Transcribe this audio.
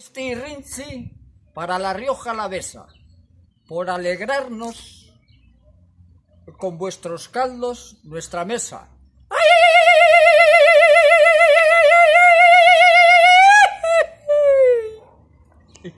Este Rinchi para La Rioja Alavesa, por alegrarnos con vuestros caldos nuestra mesa.